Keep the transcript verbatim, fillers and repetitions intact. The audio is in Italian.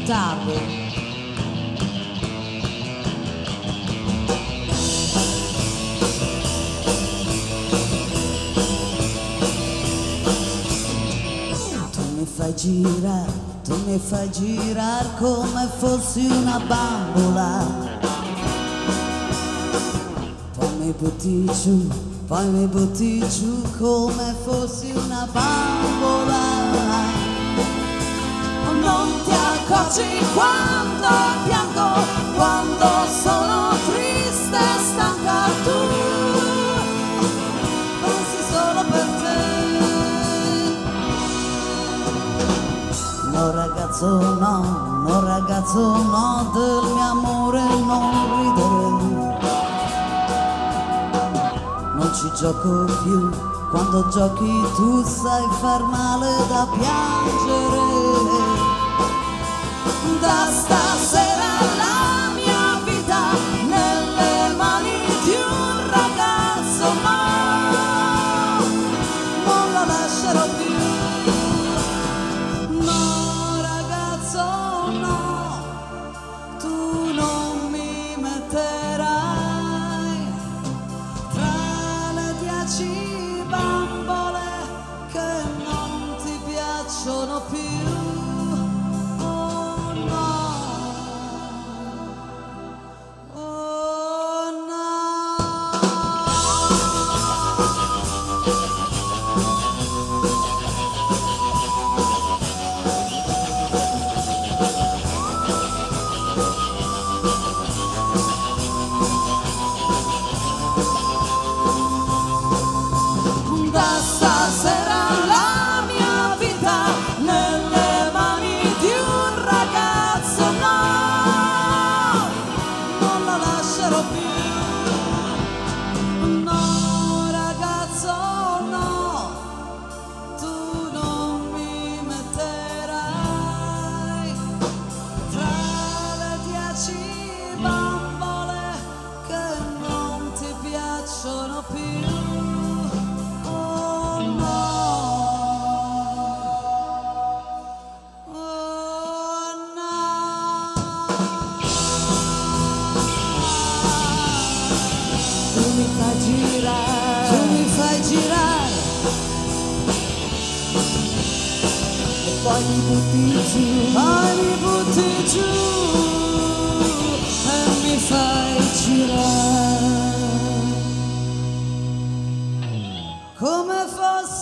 ritardo. Mi fai girare, tu mi fai girare come fossi una bambola. Poi mi butti giù, poi mi butti giù come fossi una bambola. Non ti accorgi quando piango, quando sono triste e stanca, tu pensi solo per te. No ragazzo no, no ragazzo no, del mio amore non ridere. Non ci gioco più, quando giochi tu sai far male da piangere. Da stasera la mia vita nelle mani di un ragazzo, no, non la lascerò più. Bambole che non ti piacciono più, oh no, oh no. Da stasera la mia vita nelle mani di un ragazzo, no, non la lascerò più. No ragazzo no, tu non mi metterai tra le dieci bambole che non ti piacciono più. Mi fai girare, tu mi fai girare e poi mi butti giù, poi mi butti giù e mi fai girare come fosse